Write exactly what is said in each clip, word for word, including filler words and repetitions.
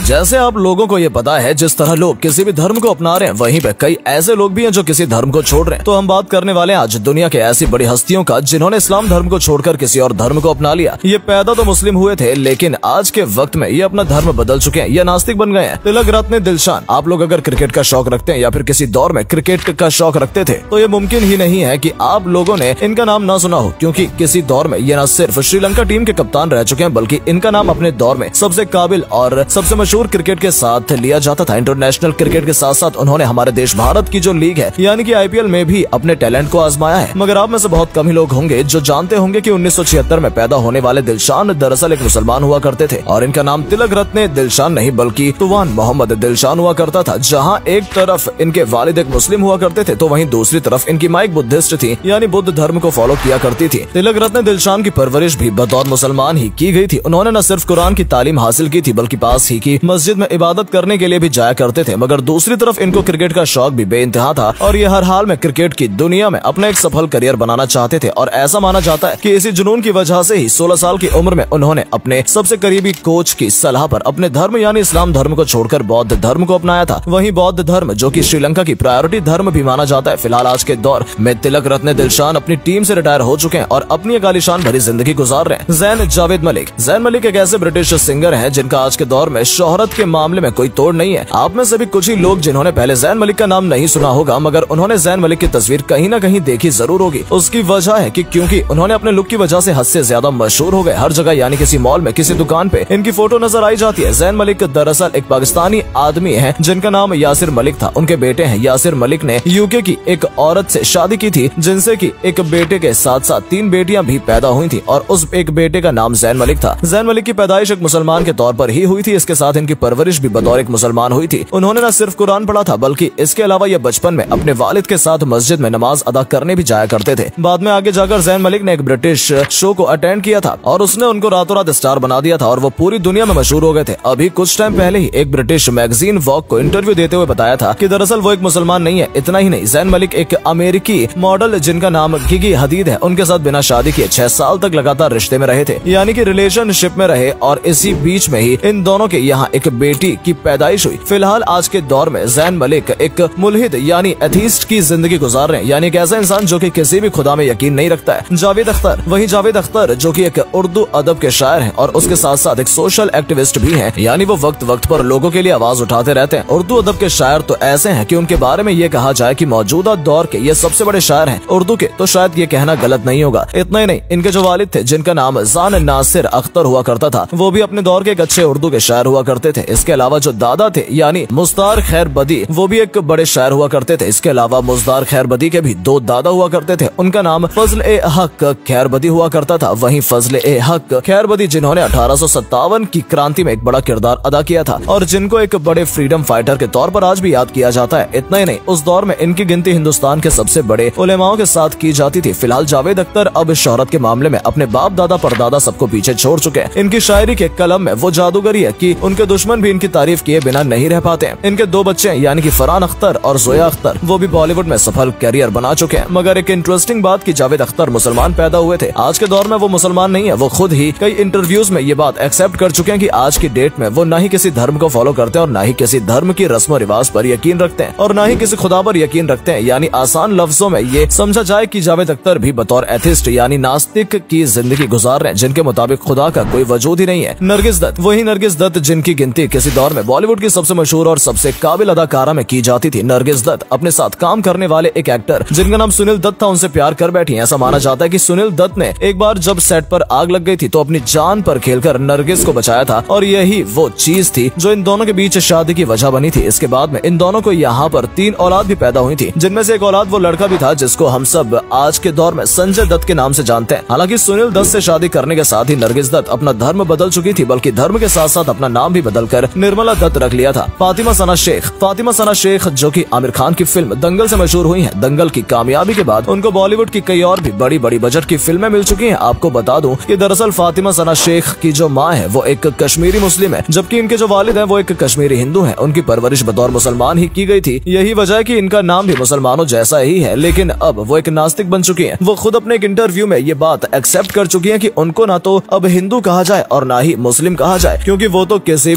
जैसे आप लोगों को ये पता है, जिस तरह लोग किसी भी धर्म को अपना रहे हैं, वहीं पे कई ऐसे लोग भी हैं जो किसी धर्म को छोड़ रहे हैं। तो हम बात करने वाले हैं आज दुनिया के ऐसी बड़ी हस्तियों का जिन्होंने इस्लाम धर्म को छोड़कर किसी और धर्म को अपना लिया। ये पैदा तो मुस्लिम हुए थे, लेकिन आज के वक्त में ये अपना धर्म बदल चुके हैं, ये नास्तिक बन गए हैं। तिलक रत्न दिलशान, आप लोग अगर क्रिकेट का शौक रखते हैं या फिर किसी दौर में क्रिकेट का शौक रखते थे, तो ये मुमकिन ही नहीं है कि आप लोगों ने इनका नाम न सुना हो, क्योंकि किसी दौर में ये न सिर्फ श्रीलंका टीम के कप्तान रह चुके हैं, बल्कि इनका नाम अपने दौर में सबसे काबिल और सबसे मशहूर क्रिकेट के साथ लिया जाता था। इंटरनेशनल क्रिकेट के साथ साथ उन्होंने हमारे देश भारत की जो लीग है यानी कि आईपीएल में भी अपने टैलेंट को आजमाया है। मगर आप में से बहुत कम ही लोग होंगे जो जानते होंगे कि उन्नीस सौ छिहत्तर में पैदा होने वाले दिलशान दरअसल एक मुसलमान हुआ करते थे और इनका नाम तिलक रत्न दिलशान नहीं बल्कि तुवान मोहम्मद दिलशान हुआ करता था। जहाँ एक तरफ इनके वालिद एक मुस्लिम हुआ करते थे, तो वहीं दूसरी तरफ इनकी माँ एक बुद्धिस्ट थी, यानी बुद्ध धर्म को फॉलो किया करती थी। तिलक रत्न दिलशान की परवरिश भी बतौर मुसलमान ही की गई थी। उन्होंने न सिर्फ कुरान की तालीम हासिल की थी, बल्कि पास ही की मस्जिद में इबादत करने के लिए भी जाया करते थे। मगर दूसरी तरफ इनको क्रिकेट का शौक भी बेइंतहा था और ये हर हाल में क्रिकेट की दुनिया में अपना एक सफल करियर बनाना चाहते थे। और ऐसा माना जाता है कि इसी जुनून की वजह से ही सोलह साल की उम्र में उन्होंने अपने सबसे करीबी कोच की सलाह पर अपने धर्म यानी इस्लाम धर्म को छोड़कर बौद्ध धर्म को अपनाया था। वहीं बौद्ध धर्म जो कि श्रीलंका की प्रायोरिटी धर्म भी माना जाता है। फिलहाल आज के दौर में तिलक रत्न दिलशान अपनी टीम से रिटायर हो चुके हैं और अपनी एक आलीशान भरी जिंदगी गुजार रहे हैं। जैन जावेद मलिक जैन मलिक एक ऐसे ब्रिटिश सिंगर हैं जिनका आज के दौर में शोहरत के मामले में कोई तोड़ नहीं है। आप में से भी कुछ ही लोग जिन्होंने पहले जैन मलिक का नाम नहीं सुना होगा, मगर उन्होंने जैन मलिक की तस्वीर कहीं न कहीं देखी जरूर होगी। उसकी वजह है कि क्योंकि उन्होंने अपने लुक की वजह से हद से ज्यादा मशहूर हो गए। हर जगह यानी किसी मॉल में, किसी दुकान पे इनकी फोटो नजर आई जाती है। जैन मलिक दरअसल एक पाकिस्तानी आदमी है जिनका नाम यासिर मलिक था। उनके बेटे हैं यासिर मलिक ने यूके की एक औरत से शादी की थी, जिनसे की एक बेटे के साथ साथ तीन बेटियां भी पैदा हुई थी और उस एक बेटे का नाम जैन मलिक था। जैन मलिक की पैदाइश एक मुसलमान के तौर पर ही हुई थी। इसके साथ इनकी परवरिश भी बतौर एक मुसलमान हुई थी। उन्होंने न सिर्फ कुरान पढ़ा था, बल्कि इसके अलावा ये बचपन में अपने वालिद के साथ मस्जिद में नमाज अदा करने भी जाया करते थे। बाद में आगे जाकर जैन मलिक ने एक ब्रिटिश शो को अटेंड किया था और उसने उनको रातों रात स्टार बना दिया था और वो पूरी दुनिया में मशहूर हो गए थे। अभी कुछ टाइम पहले ही एक ब्रिटिश मैगजीन वॉग को इंटरव्यू देते हुए बताया था कि दरअसल वो एक मुसलमान नहीं है। इतना ही नहीं, जैन मलिक एक अमेरिकी मॉडल जिनका नाम गिगी हदीद है, उनके साथ बिना शादी किए छह साल तक लगातार रिश्ते में रहे थे, यानी कि रिलेशनशिप में रहे और इसी बीच में ही इन दोनों के यहाँ एक बेटी की पैदाइश हुई। फिलहाल आज के दौर में जैन मलिक एक मुल्हिद यानी एथीस्ट की जिंदगी गुजार रहे हैं, यानी एक ऐसा इंसान जो कि किसी भी खुदा में यकीन नहीं रखता है। जावेद अख्तर वही जावेद अख्तर जो कि एक उर्दू अदब के शायर हैं और उसके साथ साथ एक सोशल एक्टिविस्ट भी हैं, यानी वो वक्त वक्त पर लोगों के लिए आवाज उठाते रहते हैं। उर्दू अदब के शायर तो ऐसे हैं कि उनके बारे में ये कहा जाए कि मौजूदा दौर के ये सबसे बड़े शायर हैं उर्दू के, तो शायद ये कहना गलत नहीं होगा। इतना ही नहीं, इनके जो वालिद थे जिनका नाम जान नासिर अख्तर हुआ करता था, वो भी अपने दौर के एक अच्छे उर्दू के शायर हुआ करते थे। इसके अलावा जो दादा थे यानी मुस्तार खैर बदी, वो भी एक बड़े शायर हुआ करते थे। इसके अलावा मुस्तार खैर बदी के भी दो दादा हुआ करते थे। उनका नाम फजल ए हक खैर बदी हुआ करता था। वहीं फजल ए हक खैर बदी जिन्होंने अठारह सौ सत्तावन की क्रांति में एक बड़ा किरदार अदा किया था और जिनको एक बड़े फ्रीडम फाइटर के तौर पर आज भी याद किया जाता है। इतना ही नहीं, उस दौर में इनकी गिनती हिंदुस्तान के सबसे बड़े उलेमाओं के साथ की जाती थी। फिलहाल जावेद अख्तर अब शोहरत के मामले में अपने बाप दादा परदादा सबको पीछे छोड़ चुके हैं। इनकी शायरी के कलम में वो जादूगरी है कि उनके दुश्मन भी इनकी तारीफ किए बिना नहीं रह पाते हैं। इनके दो बच्चे यानी कि फरहान अख्तर और जोया अख्तर, वो भी बॉलीवुड में सफल करियर बना चुके हैं। मगर एक इंटरेस्टिंग बात कि जावेद अख्तर मुसलमान पैदा हुए थे। आज के दौर में वो मुसलमान नहीं है। वो खुद ही कई इंटरव्यूज में ये बात एक्सेप्ट कर चुके हैं कि आज की डेट में वो ना ही किसी धर्म को फॉलो करते हैं और ना ही किसी धर्म की रस्म और रिवाज पर यकीन रखते हैं और ना ही किसी खुदा पर यकीन रखते हैं। यानी आसान लफ्जों में ये समझा जाए कि जावेद अख्तर भी बतौर एथिस्ट यानी नास्तिक की जिंदगी गुजार रहे हैं, जिनके मुताबिक खुदा का कोई वजूद ही नहीं है। नरगिस दत्त वही नरगिस दत्त जिनकी गिनती किसी दौर में बॉलीवुड की सबसे मशहूर और सबसे काबिल अदाकारा में की जाती थी। नरगिस दत्त अपने साथ काम करने वाले एक एक्टर जिनका नाम सुनील दत्त था, उनसे प्यार कर बैठी। ऐसा माना जाता है कि सुनील दत्त ने एक बार जब सेट पर आग लग गई थी तो अपनी जान पर खेलकर नरगिस को बचाया था और यही वो चीज थी जो इन दोनों के बीच शादी की वजह बनी थी। इसके बाद में इन दोनों को यहाँ पर तीन औलाद भी पैदा हुई थी, जिनमें से एक औलाद वो लड़का भी था जिसको हम सब आज के दौर में संजय दत्त के नाम से जानते हैं। हालांकि सुनील दत्त से शादी करने के साथ ही नरगिस दत्त अपना धर्म बदल चुकी थी, बल्कि धर्म के साथ साथ अपना नाम भी बदलकर निर्मला दत्त रख लिया था। फातिमा सना शेख फातिमा सना शेख जो कि आमिर खान की फिल्म दंगल से मशहूर हुई हैं। दंगल की कामयाबी के बाद उनको बॉलीवुड की कई और भी बड़ी बड़ी बजट की फिल्में मिल चुकी हैं। आपको बता दूं कि दरअसल फातिमा सना शेख की जो माँ है वो एक कश्मीरी मुस्लिम है, जबकि इनके जो वालिद हैं वो एक कश्मीरी हिंदू हैं। उनकी परवरिश बतौर मुसलमान ही की गई थी। यही वजह है कि इनका नाम भी मुसलमानों जैसा ही है, लेकिन अब वो एक नास्तिक बन चुकी हैं। वो खुद अपने एक इंटरव्यू में ये बात एक्सेप्ट कर चुकी हैं कि उनको ना तो अब हिंदू कहा जाए और ना ही मुस्लिम कहा जाए, क्योंकि वो तो किसी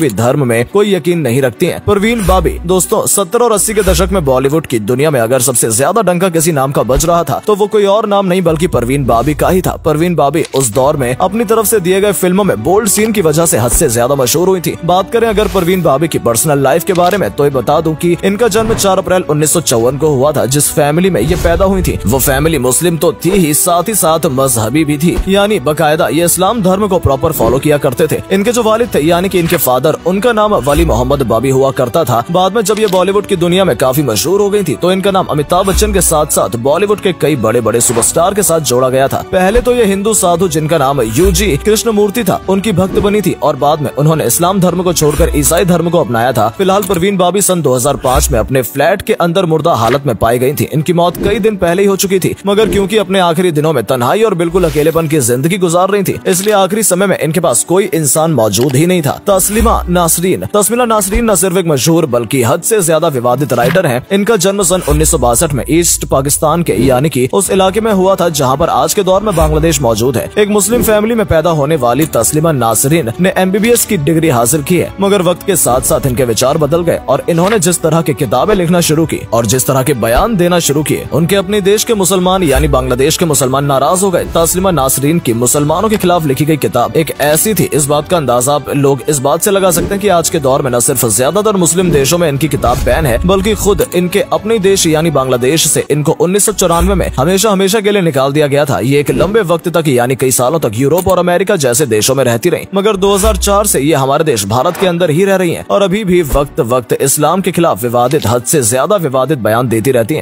भी धर्म में कोई यकीन नहीं रखती हैं। परवीन बाबी। दोस्तों, सत्तर और अस्सी के दशक में बॉलीवुड की दुनिया में अगर सबसे ज्यादा डंका किसी नाम का बज रहा था तो वो कोई और नाम नहीं बल्कि परवीन बाबी का ही था। परवीन बाबी उस दौर में अपनी तरफ से दिए गए फिल्मों में बोल्ड सीन की वजह से हद से ज्यादा मशहूर हुई थी। बात करें अगर परवीन बाबी की पर्सनल लाइफ के बारे में तो ये बता दूं कि इनका जन्म चार अप्रैल उन्नीस सौ चौवन को हुआ था। जिस फैमिली में ये पैदा हुई थी वो फैमिली मुस्लिम तो थी ही, साथ ही साथ मजहबी भी थी, यानी बकायदा ये इस्लाम धर्म को प्रॉपर फॉलो किया करते थे। इनके जो वालिद थे यानी कि इनके फादर, उनका नाम वली मोहम्मद बाबी हुआ करता था। बाद में जब ये बॉलीवुड की दुनिया में काफी मशहूर हो गई थी तो इनका नाम अमिताभ बच्चन के साथ साथ बॉलीवुड के कई बड़े बड़े सुपरस्टार के साथ जोड़ा गया था। पहले तो ये हिंदू साधु जिनका नाम यूजी कृष्णमूर्ति था उनकी भक्त बनी थी और बाद में उन्होंने इस्लाम धर्म को छोड़कर ईसाई धर्म को अपनाया था। फिलहाल परवीन बाबी सन दो हज़ार पाँच में अपने फ्लैट के अंदर मुर्दा हालत में पाई गई थी। इनकी मौत कई दिन पहले ही हो चुकी थी, मगर क्योंकि अपने आखिरी दिनों में तन्हाई और बिल्कुल अकेलेपन की जिंदगी गुजार रही थी इसलिए आखिरी समय में इनके पास कोई इंसान मौजूद ही नहीं था। तस्लीमा नासरीन। तस्मीला नासरीन न सिर्फ एक मशहूर बल्कि हद से ज्यादा विवादित राइटर हैं। इनका जन्म सन उन्नीस सौ बासठ में ईस्ट पाकिस्तान के यानी कि उस इलाके में हुआ था जहां पर आज के दौर में बांग्लादेश मौजूद है। एक मुस्लिम फैमिली में पैदा होने वाली तस्लीमा नासरीन ने एम बी बी एस की डिग्री हासिल की है, मगर वक्त के साथ साथ इनके विचार बदल गए और इन्होंने जिस तरह की किताबें लिखना शुरू की और जिस तरह के बयान देना शुरू किए उनके अपने देश के मुसलमान यानी बांग्लादेश के मुसलमान नाराज हो गए। तस्लीमा नासरीन की मुसलमानों के खिलाफ लिखी गई किताब एक ऐसी थी, इस बात का अंदाजा आप लोग इस बात से लगा सकते हैं कि आज के दौर में न सिर्फ ज्यादातर मुस्लिम देशों में इनकी किताब बैन है बल्कि खुद इनके अपने देश यानी बांग्लादेश से इनको उन्नीस सौ चौरानवे में हमेशा हमेशा के लिए निकाल दिया गया था। ये एक लंबे वक्त तक यानी कई सालों तक यूरोप और अमेरिका जैसे देशों में रहती रही, मगर दो हज़ार चार से ये हमारे देश भारत के अंदर ही रह रही हैं और अभी भी वक्त वक्त इस्लाम के खिलाफ विवादित हद से ज्यादा विवादित बयान देती रहती हैं।